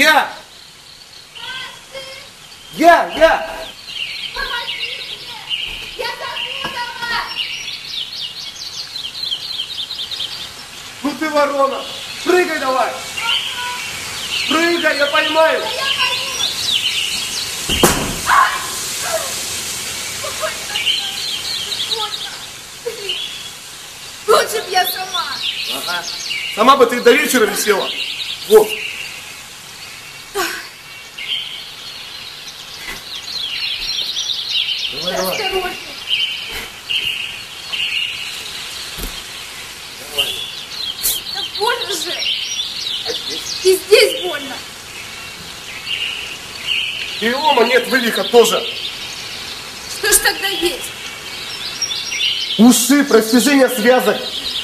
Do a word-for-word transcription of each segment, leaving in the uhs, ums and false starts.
Я! Я! Я! Я запутала! Ну ты ворона! Прыгай давай! Прыгай, я поймаю! Да я боюсь! Ай! Больно! Блин! Лучше б я сама! Ага. Сама бы ты до вечера висела. Вот. Давай, давай. Осторожней! Давай. Да больно же! И здесь больно! Перелома нет, вывиха тоже. Что ж тогда есть? Ушиб, растяжение связок.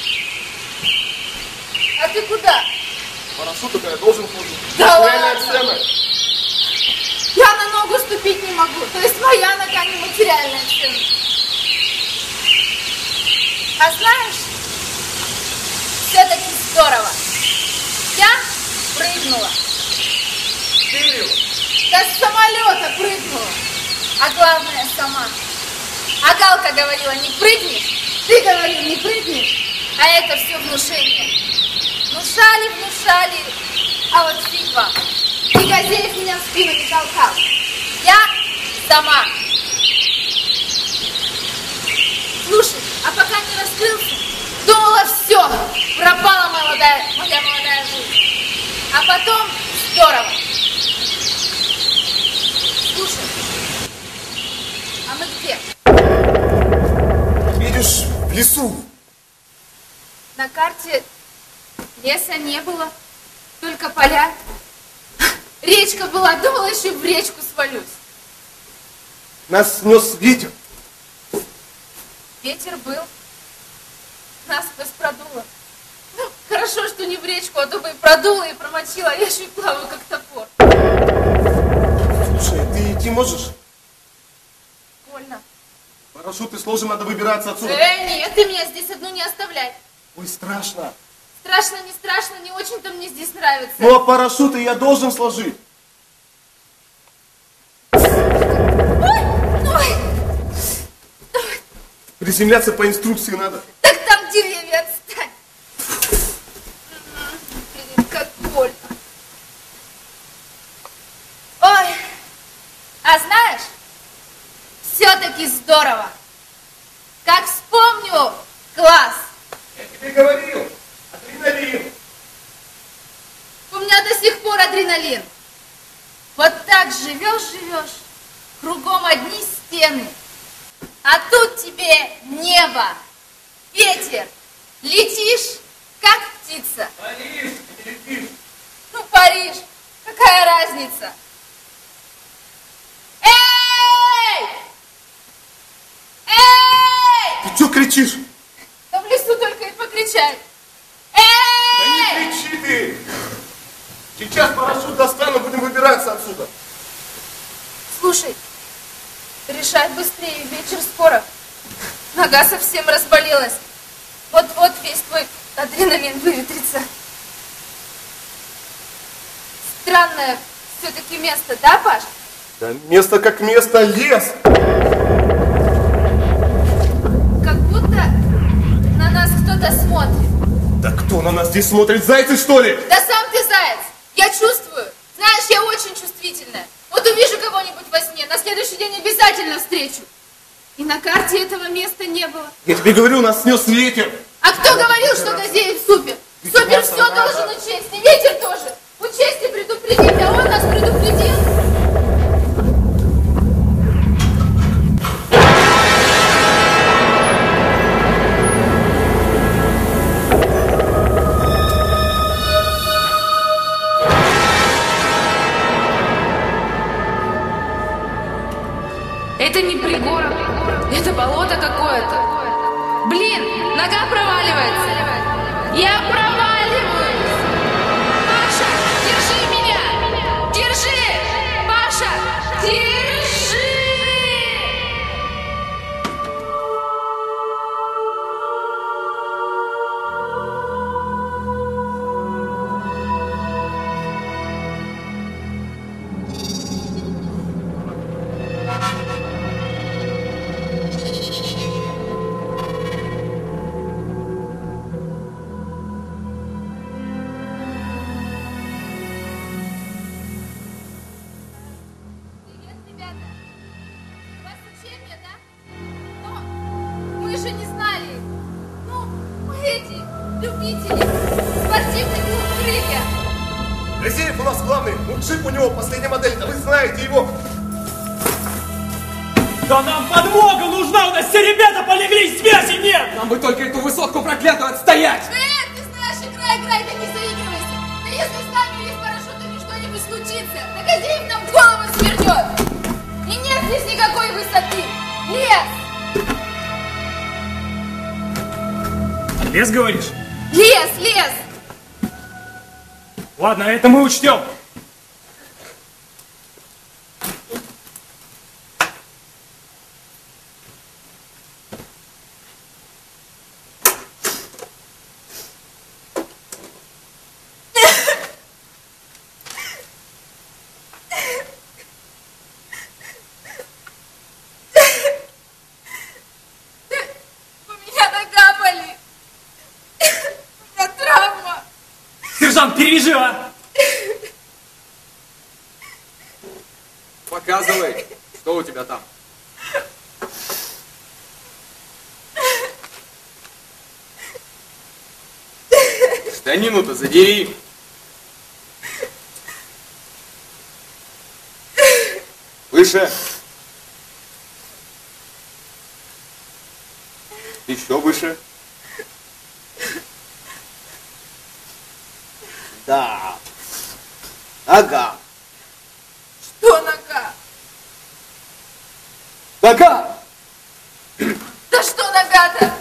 А ты куда? Хорошо, только я должен ходить. Да Реальная ладно? цена. Я на ногу ступить не могу. То есть моя нога не материальная ценность. А знаешь, все-таки здорово. Я прыгнула. Перил. Да с самолета прыгнула. А главное сама. А Галка говорила, не прыгнешь. Ты говорил, не прыгнешь. А это все внушение. Внушали, внушали. А вот фиг вам. И Газеев меня в спину не толкал. Я сама. Слушай, а пока не раскрылся, думала, все, пропала молодая, моя молодая жизнь. А потом здорово. Слушай, а мы где? Видишь, в лесу. На карте леса не было, только поля. Речка была, думала, еще в речку свалюсь. Нас снес ветер. Ветер был, нас сквозь продуло. Ну, хорошо, что не в речку, а то бы и продуло, и промочила, а я еще и плаваю, как топор. Слушай, ты идти можешь? Больно. Парашюты сложим, надо выбираться отсюда. Э, нет, ты меня здесь одну не оставляй. Ой, страшно. Страшно, не страшно, не очень-то мне здесь нравится. Ну а парашюты я должен сложить. Ой, ой. Приземляться по инструкции надо. Так там деревья, отстань. Блин, как больно. Ой, а знаешь, все-таки здорово. Как вспомню класс. Я тебе говорил, адреналин. У меня до сих пор адреналин. Вот так живешь, живешь, кругом одни стены. А тут тебе небо, ветер, летишь, как птица. Париж, не летишь. Ну, Париж, какая разница? Эй! Эй! Ты что кричишь? Да в лесу только и покричать. Да Эй! не кричи ты. Сейчас парашют достану, будем выбираться отсюда. Слушай, решай быстрее, вечер скоро. Нога совсем разболелась. Вот-вот весь твой адреналин выветрится. Странное все-таки место, да, Паш? Да место как место, лес. Как будто на нас кто-то смотрит. Да кто на нас здесь смотрит, зайцы что ли? Да сам ты заяц, я чувствую. Знаешь, я очень чувствительная. Вот увижу кого-нибудь во сне, на следующий день обязательно встречу. И на карте этого места не было. Я тебе говорю, нас снес ветер. А кто говорил, что Газеев супер? Супер все должен учесть, и ветер тоже. Учесть и предупредить, а он нас предупредил. Это не пригорок, это болото какое-то. Блин, нога проваливается. Я проваливаюсь. Маша, держи меня. Держи. любители. Спортивный клуб «Крылья». Разеев у нас главный. Ну, джип у него последняя модель. Да вы знаете его. Да нам подмога нужна! У нас все ребята полегли, связи нет! Нам бы только эту высотку проклятую отстоять! Э, ты знаешь, играй, играй, да не заигрывайся. Да если с нами или с парашютами что-нибудь случится, так Газеев нам голову свернет. И нет здесь никакой высоты. Лес! Лес, говоришь? Лес, лес! Ладно, это мы учтем. Перевяжи, а! Показывай, что у тебя там. Штанину-то задери. Выше. Еще выше. Да. Нога. Что нога? Нога! Да что нога-то?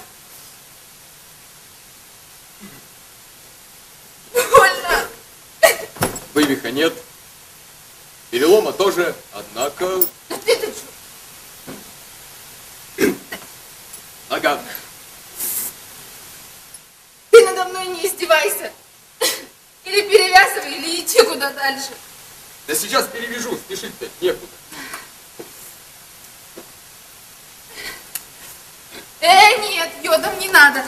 Больно. Вывиха нет. Перелома тоже, однако... Да ты-то что? Нога. Ты надо мной не издевайся. Или перевязывай, или идти куда дальше. Да сейчас перевяжу, спешить-то некуда. Э, нет, йодом не надо.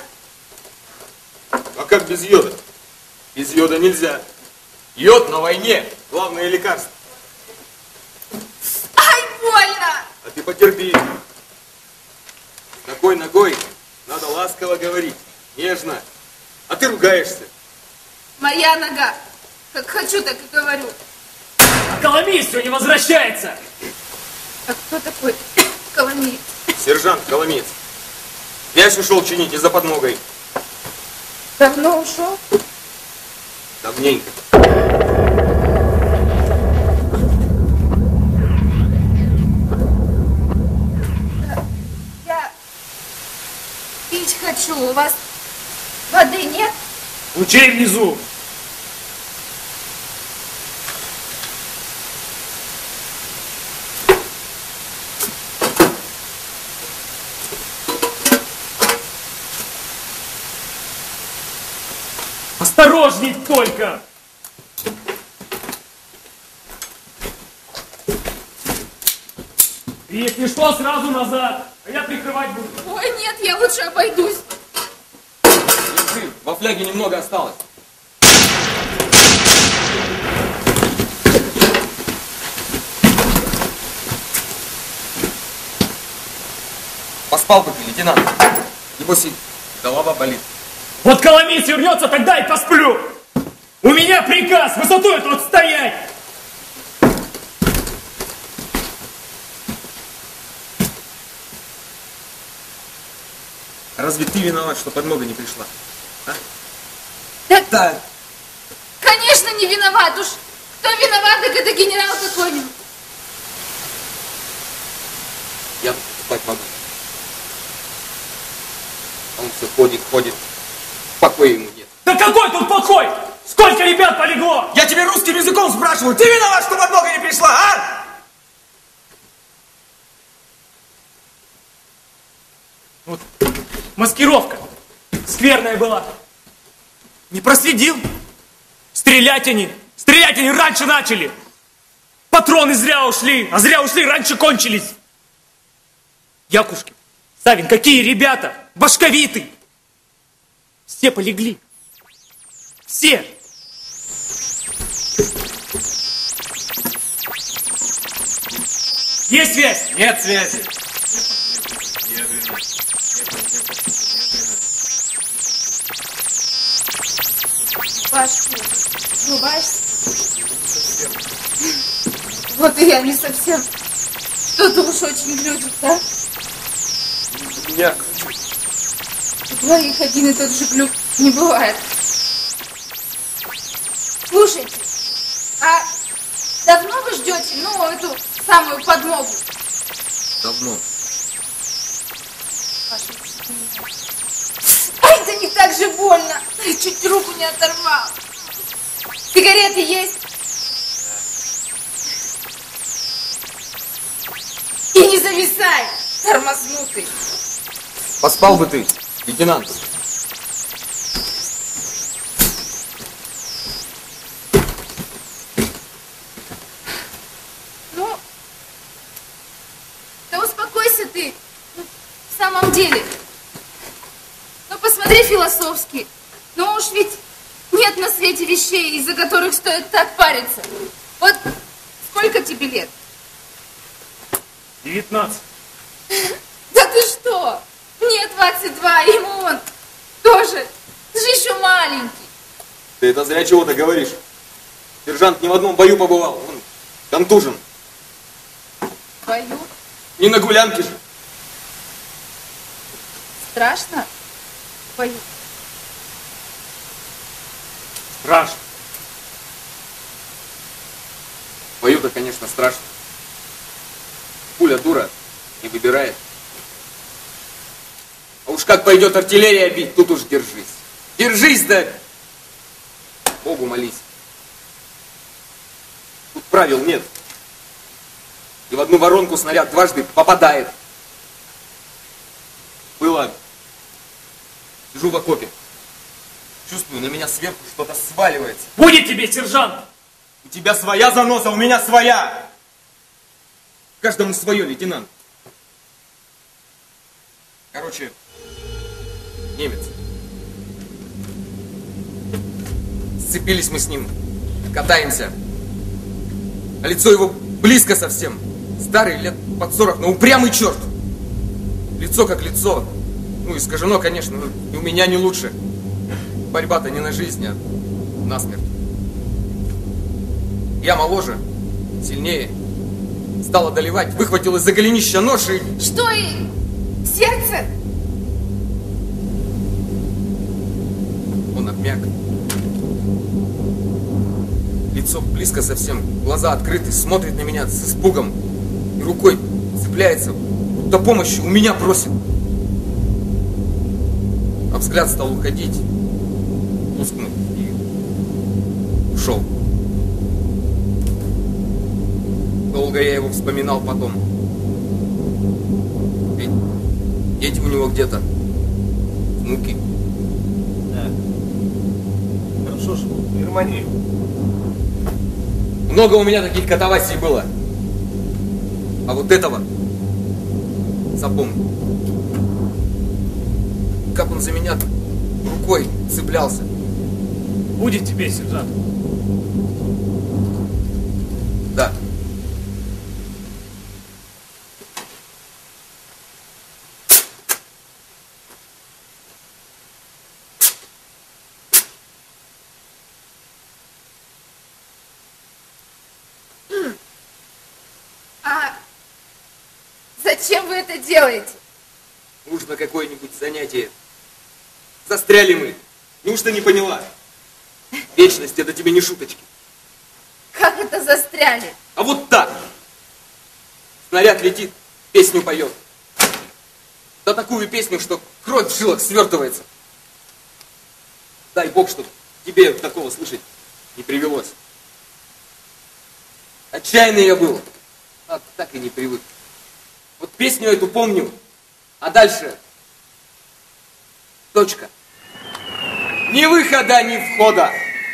А как без йода? Без йода нельзя. Йод на войне – главное лекарство. Ай, больно! А ты потерпи. С такой ногой надо ласково говорить, нежно. А ты ругаешься. Моя нога. Как хочу, так и говорю. А Коломиец все не возвращается. А кто такой Коломиец? Сержант Коломиец. Вязь ушел чинить и за подмогой. Давно ушел? Давненько. Я пить хочу. У вас воды нет? Лучей внизу. Осторожней только! И если что, сразу назад, а я прикрывать буду. Ой, нет, я лучше обойдусь. Держи, во фляге немного осталось. Поспал бы ты, лейтенант. Небось, и голова болит. Вот Коломиец вернется, тогда и посплю. У меня приказ высоту эту отстоять. Разве ты виноват, что подмога не пришла? А? Да, Да. конечно, не виноват. Уж кто виноват, так это генерал какой-нибудь. Я спать могу. Он все ходит, ходит. Покоя ему нет. Да какой тут покой? Сколько ребят полегло? Я тебе русским языком спрашиваю. Ты виноват, что подмога не пришла, а? Вот маскировка скверная была. Не проследил. Стрелять они. Стрелять они раньше начали. Патроны зря ушли. А зря ушли, раньше кончились. Якушкин, Савин, какие ребята. Башковиты. Все полегли. Все. Есть связь? Нет связи. Пашку, улыбаешься? Вот и я не совсем. Что-то уж очень глюдит, да? У меня... У двоих один и тот же глюк не бывает. Слушайте, а давно вы ждете, ну, эту самую подмогу? Давно. Ай, да не так же больно. Ай, чуть руку не оторвал. Сигареты есть? И не зависай, тормознутый. Поспал бы ты, лейтенант. Ну, да успокойся ты. Ну, в самом деле. Ну, посмотри философски. Ну уж ведь нет на свете вещей, из-за которых стоит так париться. Вот сколько тебе лет? девятнадцать. Да ты что? Мне двадцать два, ему он тоже. Ты же еще маленький. Ты это зря чего-то говоришь. Сержант ни в одном бою побывал. Он контужен. В бою? Не на гулянке же. Страшно? В бою. Страшно. В бою-то, конечно, страшно. Пуля дура не выбирает. А уж как пойдет артиллерия бить, тут уж держись. Держись, да Богу молись. Тут правил нет. И в одну воронку снаряд дважды попадает. Было. Сижу в окопе. Чувствую, на меня сверху что-то сваливается. Будет тебе, сержант! У тебя своя заноса, у меня своя. Каждому свое, лейтенант. Короче, немец. Сцепились мы с ним, катаемся. А лицо его близко совсем. Старый, лет под сорок, но упрямый черт. Лицо как лицо. Ну, искажено, конечно, но и у меня не лучше. Борьба-то не на жизнь, а на смерть. Я моложе, сильнее. Стал одолевать, выхватил из-за голенища нож и... Что и сердце? Он обмяк. Лицо близко совсем, глаза открыты, смотрит на меня с испугом. И рукой цепляется, будто помощи у меня просит. А взгляд стал уходить, тускнуть и ушел. Долго я его вспоминал потом. Ведь дети у него где-то, внуки. Да. Хорошо же, в Германии. Много у меня таких катавасий было. А вот этого запомнил. Как он за меня рукой цеплялся. Будет тебе, сержант. Да. А зачем вы это делаете? Нужно какое-нибудь занятие. Застряли мы. Неужто не поняла? Вечность — это тебе не шуточки. Как это застряли? А вот так. Снаряд летит, песню поет. Да такую песню, что кровь в жилах свертывается. Дай Бог, чтоб тебе такого слышать не привелось. Отчаянный я был, а так и не привык. Вот песню эту помню, а дальше точка. Ни выхода, ни входа.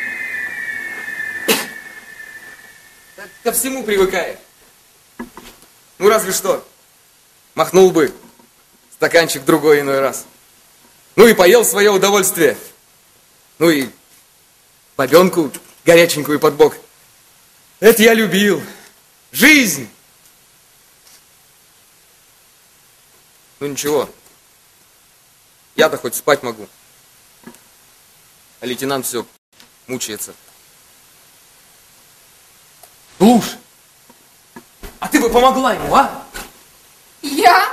Так ко всему привыкаешь. Ну разве что махнул бы стаканчик другой иной раз. Ну и поел в свое удовольствие. Ну и бабенку горяченькую под бок. Это я любил. Жизнь. Ну ничего. Я-то хоть спать могу. А лейтенант все мучается. Слушай, а ты бы помогла ему, а? Я?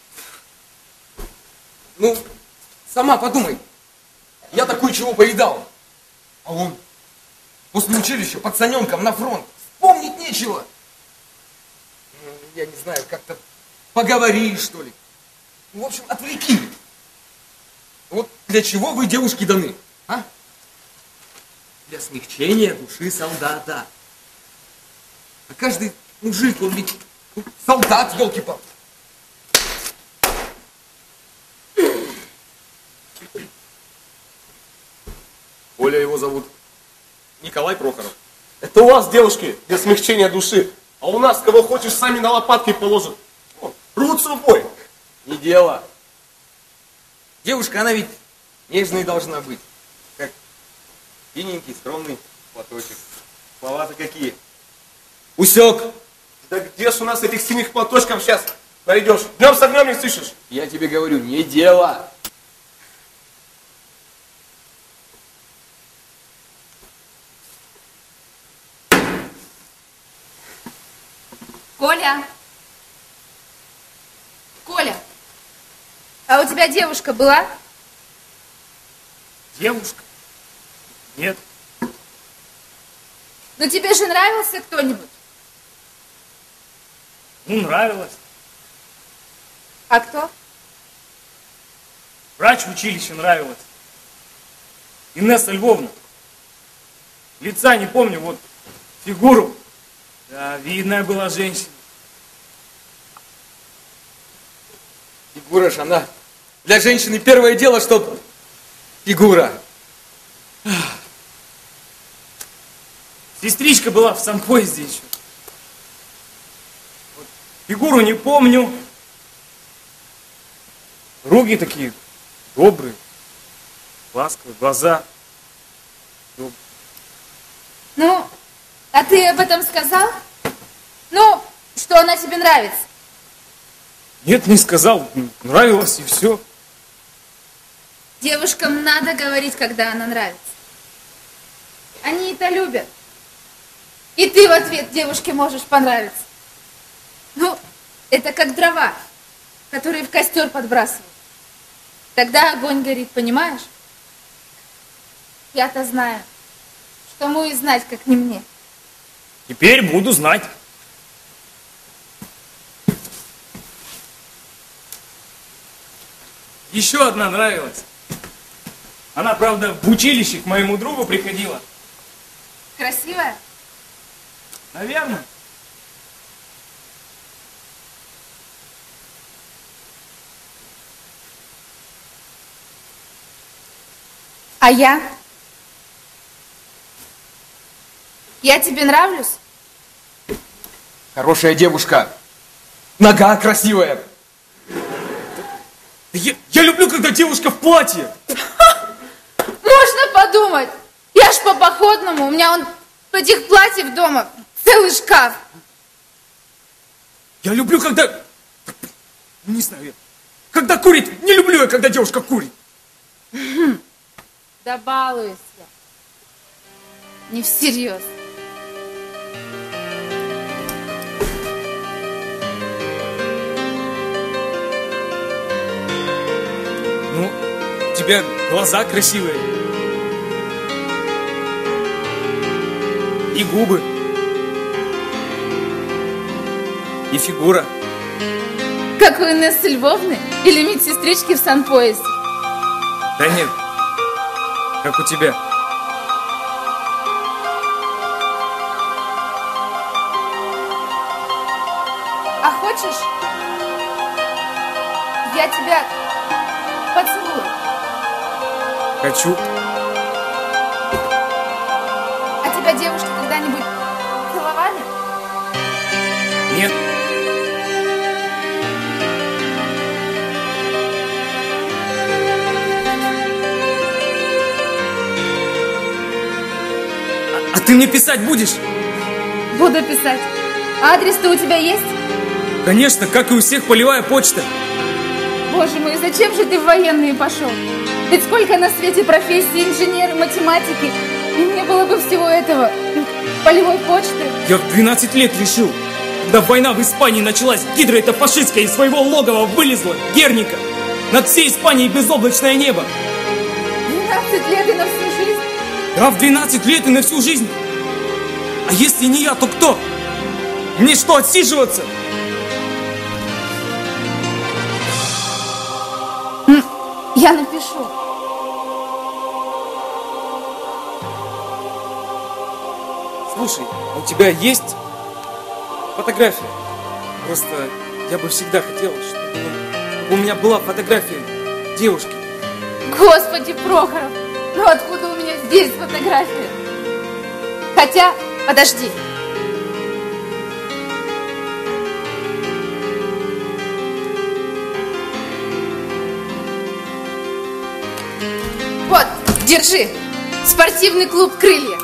Ну, сама подумай. Я такое чего повидал. А он после училища пацаненком на фронт. Вспомнить нечего. Ну, я не знаю, как-то поговори, что ли. Ну, в общем, отвлеки. Вот для чего вы, девушки, даны? А? Для смягчения души солдата. А каждый мужик, он ведь ну, солдат, елки-палки. Оля его зовут. Николай Прохоров. Это у вас, девушки, для смягчения души. А у нас, кого хочешь, сами на лопатки положат. О, рвутся в бой. Не дело. Девушка, она ведь нежной должна быть. Как синенький, скромный платочек. Слова-то какие. Усек. Да где ж у нас этих синих платочков сейчас найдешь? Днем с огнем не слышишь? Я тебе говорю, не дело. Коля. Коля. А у тебя девушка была? Девушка? Нет. Ну тебе же нравился кто-нибудь? Ну, нравилось. А кто? Врач в училище нравилась. Инесса Львовна. Лица не помню, вот фигуру. Да, видная была женщина. Фигура ж она. Для женщины первое дело, что фигура. Сестричка была в санпоезде еще. Вот, фигуру не помню. Руки такие добрые, ласковые, глаза. Добрые. Ну, а ты об этом сказал? Ну, что она тебе нравится? Нет, не сказал. Нравилось и все. Девушкам надо говорить, когда она нравится. Они это любят. И ты в ответ девушке можешь понравиться. Ну, это как дрова, которые в костер подбрасывают. Тогда огонь горит, понимаешь? Я-то знаю, что ему и знать, как не мне. Теперь буду знать. Еще одна нравилась. Она, правда, в училище к моему другу приходила. Красивая? Наверное. А я? Я тебе нравлюсь? Хорошая девушка. Нога красивая. Я, я люблю, когда девушка в платье. Можно подумать. Я ж по походному, у меня он этих платьев дома целый шкаф. Я люблю, когда... Не знаю, я- когда курит. Не люблю я, когда девушка курит. Да балуюсь я. Не всерьез. Ну, у тебя глаза красивые. И губы. И фигура. Как у Инессы Львовны или медсестрички в санпоезде. Да нет, как у тебя. А хочешь, я тебя поцелую? Хочу. А тебя девушки когда-нибудь целовали? Нет. А, а ты мне писать будешь? Буду писать. Адрес-то у тебя есть? Конечно, как и у всех, полевая почта. Боже мой, зачем же ты в военные пошел? Ведь сколько на свете профессий, инженеры, математики, и не было бы всего этого, полевой почты. Я в двенадцать лет решил, когда война в Испании началась, гидра эта фашистская из своего логова вылезла, Герника. Над всей Испанией безоблачное небо. двенадцать лет и на всю жизнь? Да, в двенадцать лет и на всю жизнь. А если не я, то кто? Мне что, отсиживаться? Я напишу. Слушай, а у тебя есть фотография? Просто я бы всегда хотел, чтобы, чтобы у меня была фотография девушки. Господи, Прохоров, ну откуда у меня здесь фотография? Хотя, подожди. Вот, держи. Спортивный клуб «Крылья».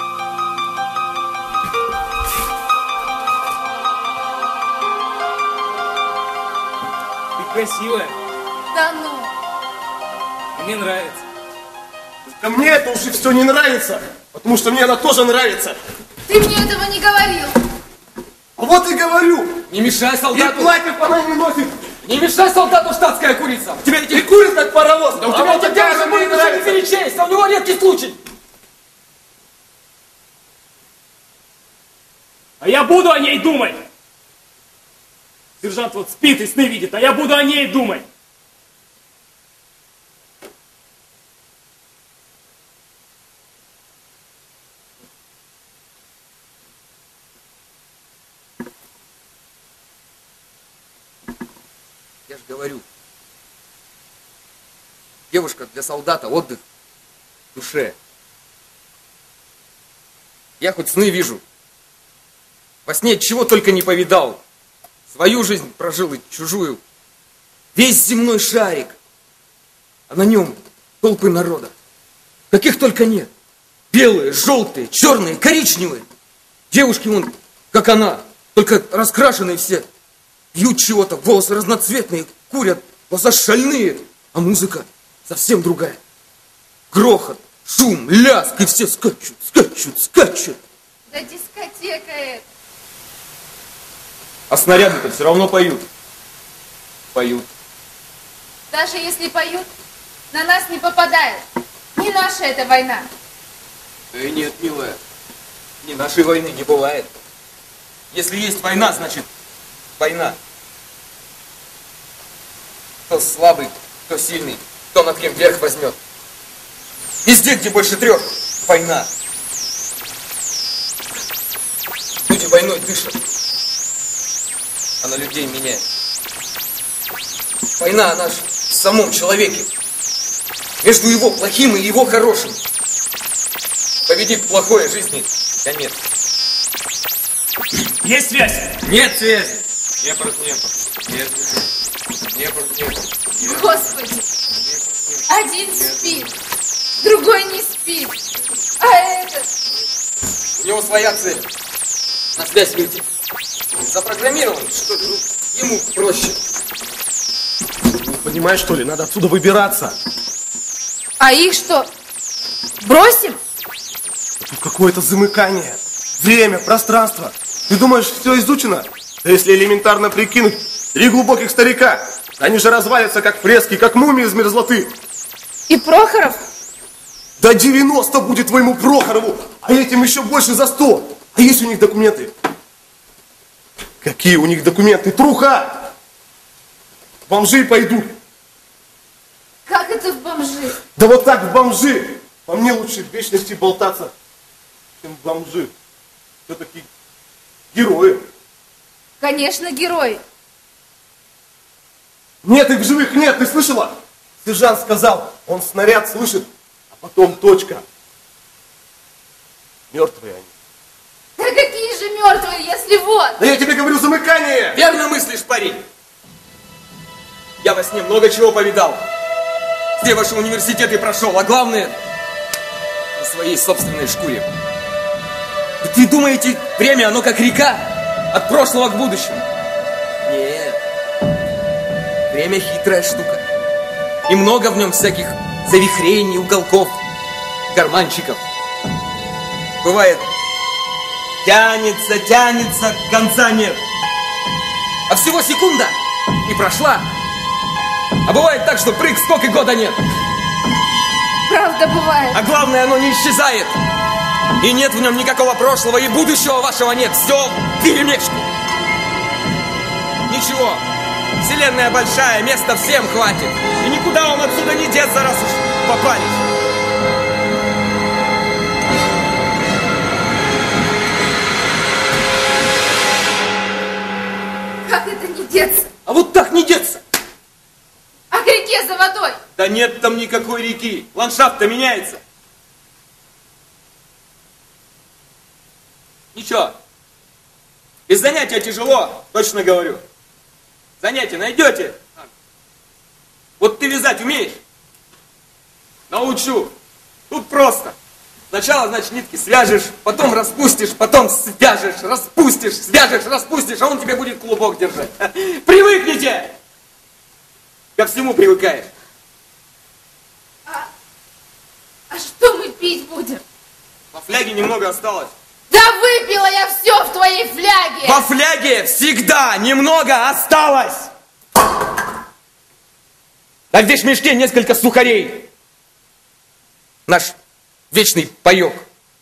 Ты красивая. Да ну. Мне нравится. Ко мне это уже все не нравится, потому что мне она тоже нравится. Ты мне этого не говорил. А вот и говорю. Не мешай И солдату! платьев она не носит. Не мешай солдату, штатская курица! Тебя эти курит как паровоз. Да у а тебя вот эти такая она девушки мне даже не нравится. перечесть, а у него редкий случай! А я буду о ней думать. Сержант вот спит и сны видит, а я буду о ней думать. Я же говорю, девушка для солдата, отдых в душе. Я хоть сны вижу, во сне чего только не повидал. Свою жизнь прожил и чужую. Весь земной шарик, а на нем толпы народа. Каких только нет. Белые, желтые, черные, коричневые. Девушки вон, как она, только раскрашенные все. Пьют чего-то, волосы разноцветные, курят, глаза шальные, а музыка совсем другая. Грохот, шум, лязг, и все скачут, скачут, скачут. Да дискотека это. А снаряды-то все равно поют. Поют. Даже если поют, на нас не попадают. Не наша эта война. Э, нет, милая, ни нашей войны не бывает. Если есть война, значит война. Кто слабый, кто сильный, кто над кем верх возьмет. Везде, где больше трех, война. Люди войной дышат. Она людей меняет. Война, она ж в самом человеке. Между его плохим и его хорошим. Победит плохое, жизни конец. Есть связь? Нет связи. Днепр, Днепр. Нет. Днепр, Днепр. Господи, один спит, другой не спит, а этот... У него своя цель. На связь выйти. Запрограммирован, что ну, ему проще. Не понимаешь, что ли? Надо отсюда выбираться. А их что, бросим? Тут какое-то замыкание. Время, пространство. Ты думаешь, все изучено? Да если элементарно прикинуть, три глубоких старика. Они же развалятся, как фрески, как мумии из мерзлоты. И Прохоров? Да девяносто будет твоему Прохорову, а этим еще больше за сто. А есть у них документы? Какие у них документы? Труха! Бомжи пойдут. Как это в бомжи? Да вот так в бомжи. По мне лучше в вечности болтаться, чем в бомжи. Все-таки герои. Конечно, герой. Нет, их в живых нет, ты слышала? Сержант сказал, он снаряд слышит, а потом точка. Мертвые они. Да какие же мертвые, если вот? Да я тебе говорю, замыкание! Верно мыслишь, парень. Я во сне много чего повидал. Все ваши университеты прошел, а главное, на своей собственной шкуре. Вы думаете, время, оно как река, от прошлого к будущему? Нет. Время хитрая штука. И много в нем всяких завихрений, уголков, карманчиков. Бывает, тянется, тянется, конца нет. А всего секунда и прошла. А бывает так, что прыг, сколько года нет. Правда бывает. А главное, оно не исчезает. И нет в нем никакого прошлого, и будущего вашего нет. Все вперемешку. Ничего. Вселенная большая, места всем хватит. И никуда вам отсюда не деться, раз уж попались. Как это не деться? А вот так не деться. А к реке за водой? Да нет там никакой реки. Ландшафт-то меняется. Ничего. Без занятия тяжело, точно говорю. Занятия найдете. Вот ты вязать умеешь? Научу. Тут просто. Сначала, значит, нитки свяжешь, потом распустишь, потом свяжешь, распустишь, свяжешь, распустишь, а он тебе будет клубок держать. Привыкните! Ко всему привыкаешь. А, а что мы пить будем? Во фляге немного осталось. Да выпила я все в твоей фляге! Во фляге всегда немного осталось! А в вещмешке несколько сухарей. Наш вечный паёк.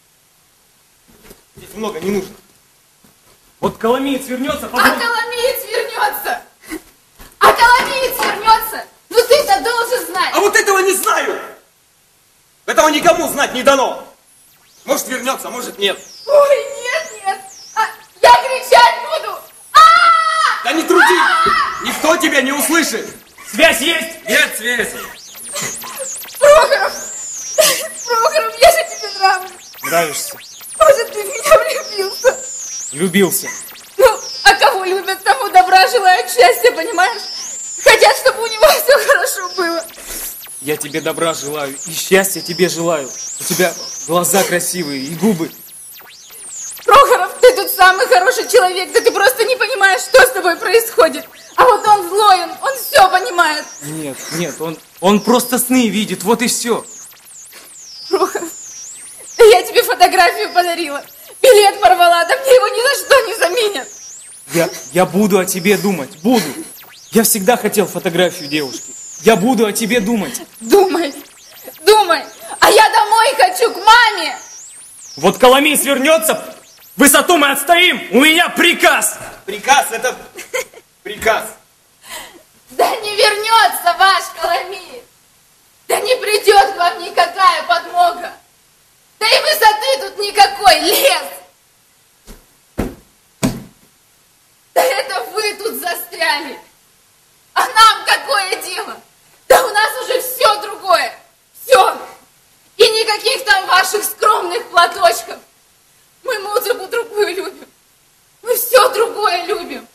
Здесь много не нужно. Вот коломиец вернется, А попробуй. коломиец вернется! А коломиец вернется! Ну ты-то должен знать! А вот этого не знаю! Этого никому знать не дано. Может вернется, может нет. Ой, нет, нет! А, я кричать буду! А! Да не труди! Никто тебя не услышит! Связь есть? Нет связи! Прохоров! Прохоров, я же тебе нравлюсь! Нравишься? Может, ты в меня влюбился? Влюбился. Ну, а кого любят, тому добра желают, счастья, понимаешь? Хотят, чтобы у него все хорошо было. Я тебе добра желаю и счастья тебе желаю. У тебя глаза красивые и губы. Прохоров, ты тут самый хороший человек, да ты просто не понимаешь, что с тобой происходит. А вот он злой, он, он все понимает. Нет, нет, он, он просто сны видит, вот и все. Прохоров, да я тебе фотографию подарила. Билет порвала, да мне его ни за что не заменят. Я, я буду о тебе думать, буду. Я всегда хотел фотографию девушки. Я буду о тебе думать. Думай, думай. А я домой хочу, к маме. Вот коломейс вернется, высоту мы отстоим. У меня приказ. Приказ это приказ. Да не вернется ваш коломиец. Да не придет к вам никакая подмога. Да и высоты тут никакой, лес. Да это вы тут застряли. А нам какое дело? Да у нас уже все другое. Все. И никаких там ваших скромных платочков. Мы музыку другую любим. Мы все другое любим.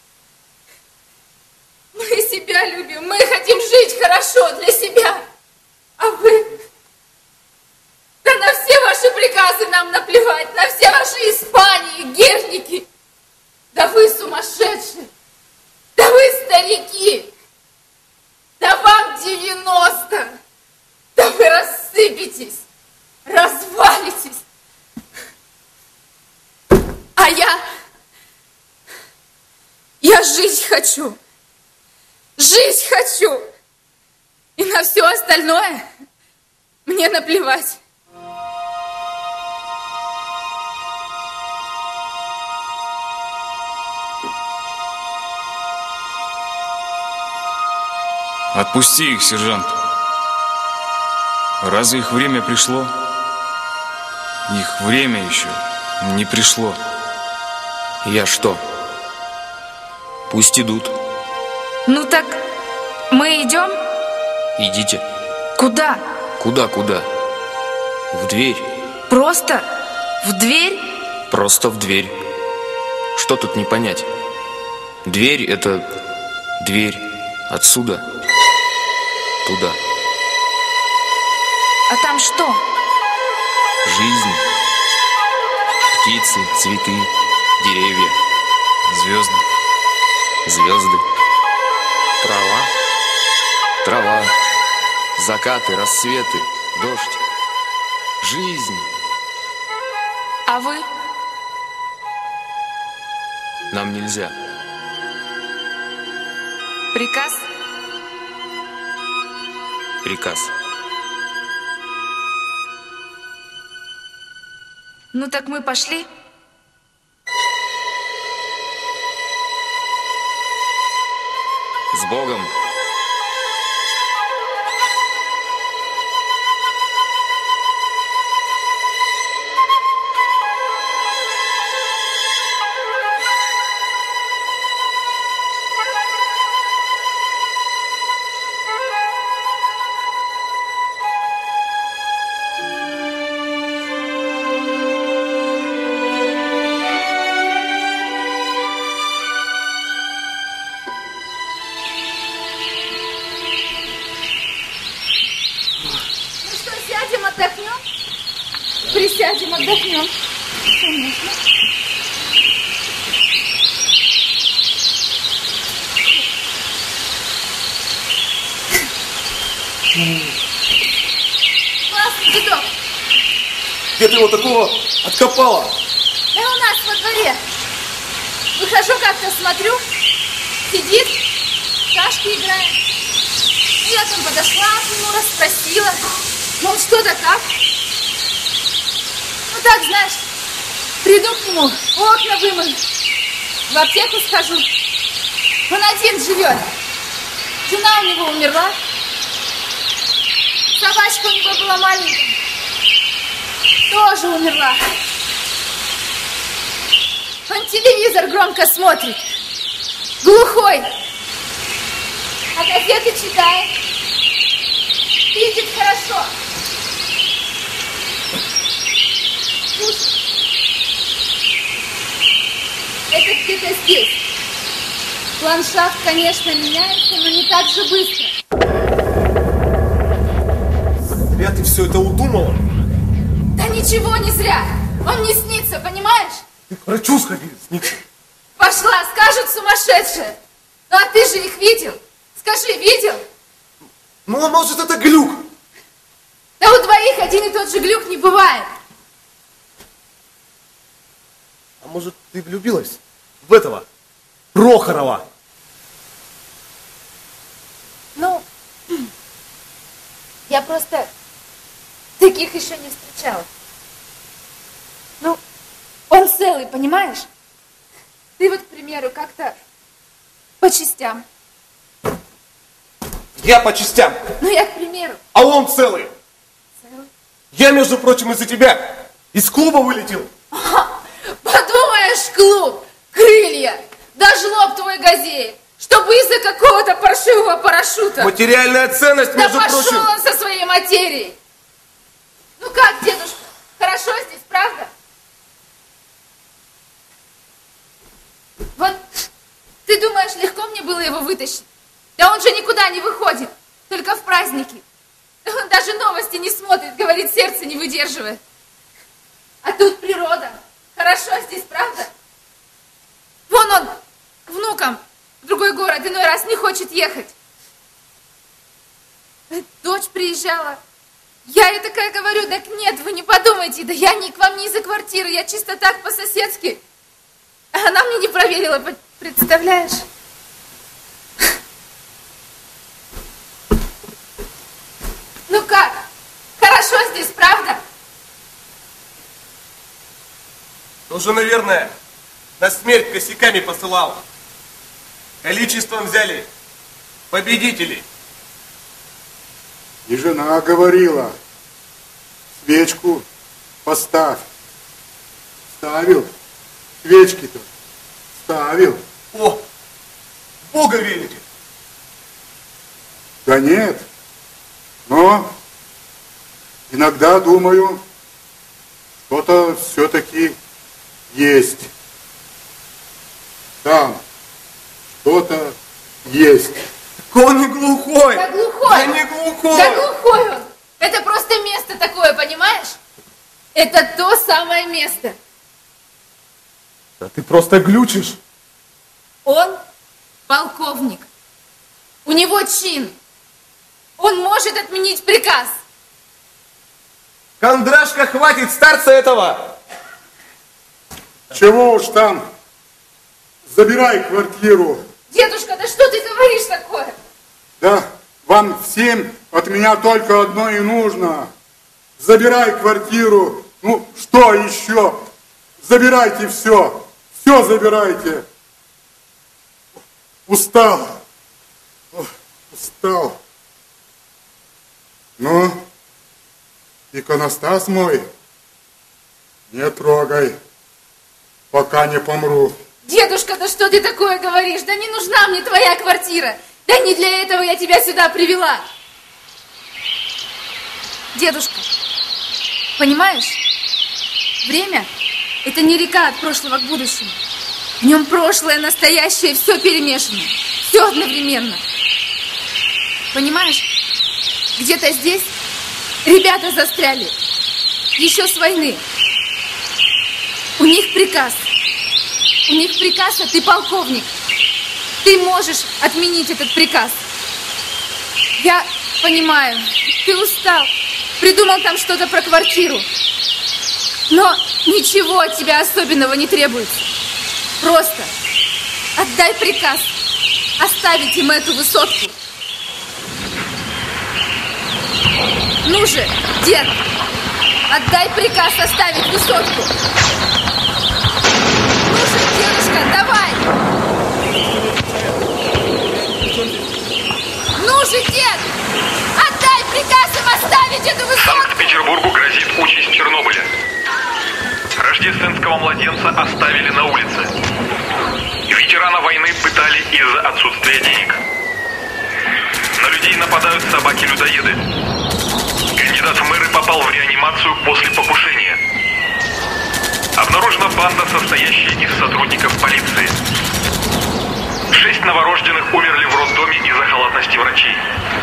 Мы себя любим. Мы хотим жить хорошо для себя. А вы... Да на все ваши приказы нам наплевать. На все ваши Испании, герники. Да вы сумасшедшие. Да вы старики. Да вам девяносто. Да вы рассыпетесь. Развалитесь. А я... Я жить хочу. Жить хочу. И на все остальное мне наплевать. Отпусти их, сержант. Разве их время пришло? Их время еще не пришло. Я что? Пусть идут. Ну так, мы идем? Идите. Куда? Куда-куда? В дверь. Просто? В дверь? Просто в дверь. Что тут не понять? Дверь — это дверь. Отсюда туда. А там что? Жизнь. Птицы, цветы, деревья, звезды, звезды, трава, трава, закаты, рассветы, дождь, жизнь. А вы? Нам нельзя. Приказ? Приказ. Ну так мы пошли. С Богом. Ну что, сядем, отдохнем? Присядем, отдохнем. Конечно. Классный дедок. Где ты его такого откопала? Да у нас во дворе. Выхожу как-то, смотрю, сидит, в шашки играет. И я там подошла к нему, расспросила, мол, что-то как? Ну так, знаешь, приду к нему, окна вымою, в аптеку схожу. Он один живет. Жена у него умерла. Собачка у него была маленькая. Тоже умерла. Он телевизор громко смотрит. Глухой. А газеты читает. Видит хорошо. Слушай. Это где-то здесь. Ландшафт, конечно, меняется, но не так же быстро. Зря ты все это удумала. Да ничего не зря. Он не снится, понимаешь? Ты к врачу сходи, снится. Пошла, скажут сумасшедшие. Ну а ты же их видел? Скажи, видел? Ну, а может, это глюк? Да у двоих один и тот же глюк не бывает. А может, ты влюбилась в этого Прохорова? Ну, я просто таких еще не встречала. Ну, он целый, понимаешь? Ты вот, к примеру, как-то по частям. Я по частям, Ну, я, к примеру, а он целый. целый. Я, между прочим, из-за тебя из клуба вылетел. Подумаешь, клуб, крылья, даже лоб твой газеет, чтобы из-за какого-то паршивого парашюта. Материальная ценность, Да между пошел прочим. он со своей материей. Ну как, дедушка, хорошо здесь, правда? Вот ты думаешь, легко мне было его вытащить? Да он же никуда не выходит, только в праздники. Он даже новости не смотрит, говорит, сердце не выдерживает. А тут природа. Хорошо здесь, правда? Вон он, к внукам, в другой город, иной раз не хочет ехать. Дочь приезжала. Я ей такая говорю, так нет, вы не подумайте, да я не к вам не из-за квартиры, я чисто так по-соседски. А она мне не проверила, представляешь? Ну как? Хорошо здесь, правда? Тоже, наверное, на смерть косяками посылал. Количеством взяли победителей. И жена говорила, свечку поставь. Ставил, свечки-то ставил. О, в Бога верите? Да нет, но иногда думаю, что-то все-таки есть. Там что-то есть. Так он не глухой. Да глухой. Да не глухой. Да глухой он. Это просто место такое, понимаешь? Это то самое место. Да ты просто глючишь. Он полковник. У него чин. Он может отменить приказ. Кондрашка, хватит старца этого! Чего уж там? Забирай квартиру. Дедушка, да что ты говоришь такое? Да, вам всем от меня только одно и нужно. Забирай квартиру. Ну, что еще? Забирайте все. Все забирайте. Устал. Ох, устал. Ну, иконостас мой, не трогай, пока не помру. Дедушка, да что ты такое говоришь? Да не нужна мне твоя квартира. Да не для этого я тебя сюда привела. Дедушка, понимаешь? Время – это не река от прошлого к будущему. В нем прошлое, настоящее, все перемешано. Все одновременно. Понимаешь? Где-то здесь ребята застряли. Еще с войны. У них приказ. У них приказ, а ты полковник. Ты можешь отменить этот приказ. Я понимаю, ты устал. Придумал там что-то про квартиру. Но ничего от тебя особенного не требуется. Просто отдай приказ оставить им эту высотку. Ну же, дед, отдай приказ оставить высотку. Ну же, дедушка, давай. Ну же, дед, отдай приказ им оставить эту высотку. Санкт-Петербургу грозит участь Чернобыля. Рождественского младенца оставили на улице. Ветерана войны пытали из-за отсутствия денег. На людей нападают собаки-людоеды. Кандидат в мэры попал в реанимацию после покушения. Обнаружена банда, состоящая из сотрудников полиции. Шесть новорожденных умерли в роддоме из-за халатности врачей.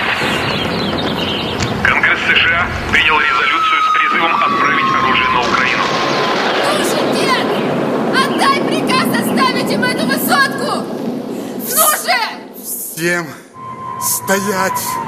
Конгресс США принял резолюцию с призывом отправить оружие на Украину. Ну же, дед, отдай приказ оставить им эту высотку. Ну же! Всем стоять!